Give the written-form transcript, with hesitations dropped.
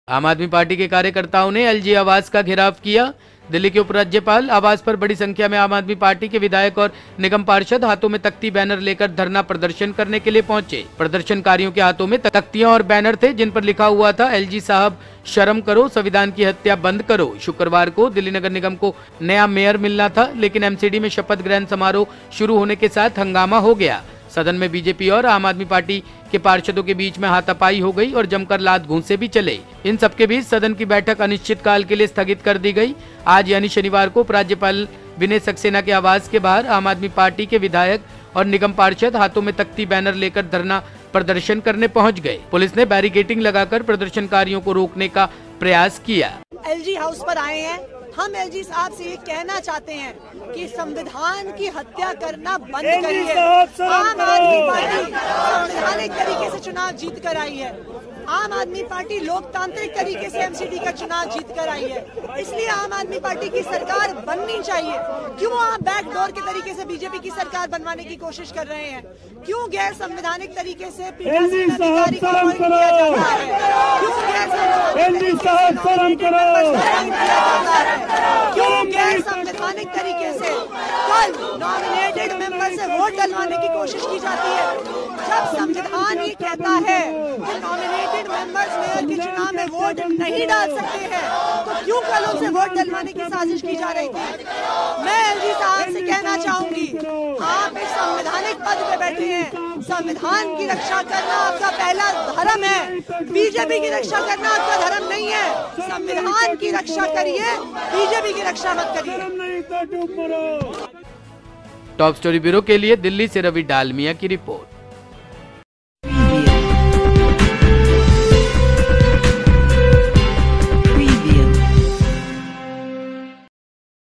आम आदमी पार्टी के कार्यकर्ताओं ने एलजी आवास का घेराव किया। दिल्ली के उपराज्यपाल आवास पर बड़ी संख्या में आम आदमी पार्टी के विधायक और निगम पार्षद हाथों में तख्ती बैनर लेकर धरना प्रदर्शन करने के लिए पहुंचे। प्रदर्शनकारियों के हाथों में तख्तियां और बैनर थे जिन पर लिखा हुआ था, एलजी साहब शर्म करो, संविधान की हत्या बंद करो। शुक्रवार को दिल्ली नगर निगम को नया मेयर मिलना था, लेकिन एमसीडी में शपथ ग्रहण समारोह शुरू होने के साथ हंगामा हो गया। सदन में बीजेपी और आम आदमी पार्टी के पार्षदों के बीच में हाथापाई हो गई और जमकर लात घूंसे भी चले। इन सबके बीच सदन की बैठक अनिश्चितकाल के लिए स्थगित कर दी गई। आज यानी शनिवार को उपराज्यपाल विनय सक्सेना के आवास के बाहर आम आदमी पार्टी के विधायक और निगम पार्षद हाथों में तख्ती बैनर लेकर धरना प्रदर्शन करने पहुंच गए। पुलिस ने बैरिकेडिंग लगाकर प्रदर्शनकारियों को रोकने का प्रयास किया। एलजी हाउस पर आए हैं। हम एलजी साहब से ये कहना चाहते हैं कि संविधान की हत्या करना बंद करिए। आम आदमी पार्टी संवैधानिक तरीके से चुनाव जीत कर आई है। आम आदमी पार्टी लोकतांत्रिक तरीके से एमसीडी का चुनाव जीत कर आई है, इसलिए आम आदमी पार्टी की सरकार बननी चाहिए। क्यों आप बैकडोर के तरीके से बीजेपी की सरकार बनवाने की कोशिश कर रहे हैं? क्यों गैर संवैधानिक तरीके से पीठासीन अधिकारी को अपॉइंट किया जाता है? क्यों गैर संवैधानिक तरीके से कल नॉमिनेटेड मेंबर से वोट डलवाने की कोशिश की जाती है? जब संविधान ही कहता है कि नॉमिनेटेड मेंबर्स मेयर के चुनाव में वोट नहीं डाल सकते हैं, तो क्यों कल उनसे वोट डलवाने की साजिश की जा रही थी? मैं एलजी साहब से कहना चाहूंगी, आप एक संवैधानिक पद पे बैठे हैं। संविधान की रक्षा करना आपका पहला धर्म है, बीजेपी की रक्षा करना आपका धर्म नहीं है। संविधान की रक्षा करिए, बीजेपी की रक्षा मत करिए। टॉप स्टोरी ब्यूरो के लिए दिल्ली से रवि डालमिया की रिपोर्ट।